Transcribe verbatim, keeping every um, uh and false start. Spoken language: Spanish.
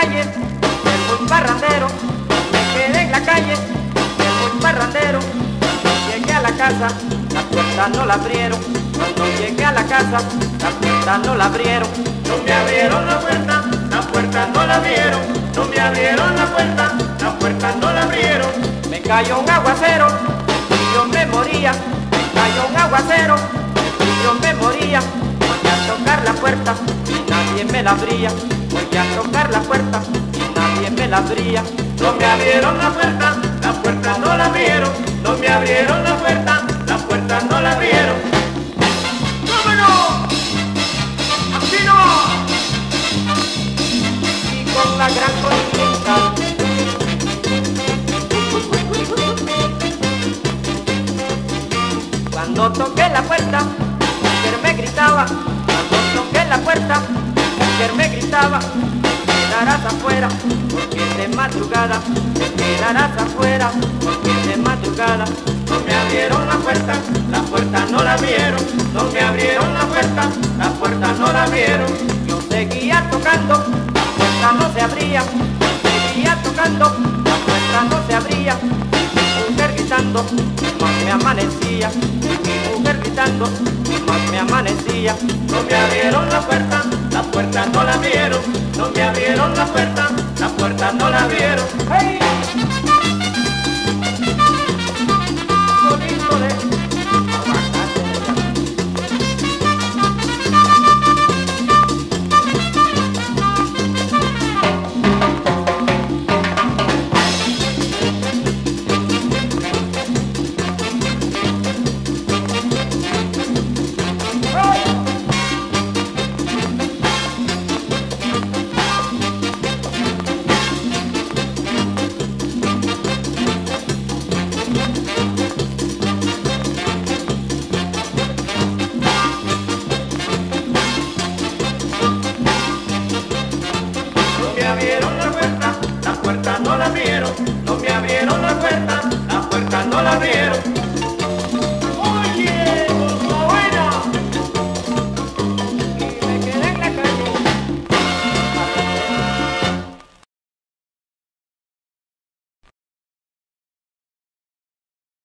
calle, de muy parrandero, me quedé en la calle, de muy parrandero. Llegué a la casa, la puerta no la abrieron. Cuando llegué a la casa, la puerta no la abrieron. No me abrieron la puerta, la puerta no la abrieron. No me abrieron la puerta, la puerta no la abrieron. Me cayó un aguacero, y yo me moría. Me cayó un aguacero, y yo me moría. Voy a tocar la puerta y nadie me la abría. Voy a tocar la puerta y nadie me la abría. No me abrieron la puerta, la puerta no la abrieron. No me abrieron la puerta, la puerta no la abrieron. ¡Vámonos! ¡Así no! Y con la gran continental. Cuando toqué la puerta, la mujer me gritaba. Cuando toqué la puerta, la mujer me gritaba. Te quedarás afuera, porque es de madrugada. Te quedarás afuera, porque es de madrugada. No me abrieron la puerta, la puerta no la abrieron. No me abrieron la puerta, la puerta no la abrieron. Yo seguía tocando, la puerta no se abría. Seguía tocando, la puerta no se abría. Mi mujer gritando, más me amanecía. Mi mujer gritando, más me amanecía. No me abrieron la puerta, la puerta no la abrieron. No me abrieron la puerta, la puerta no la abrieron. ¡Hey! Solito de aguacate. No me abrieron la puerta, la puerta no la abrieron. No me abrieron la puerta, la puerta no la abrieron.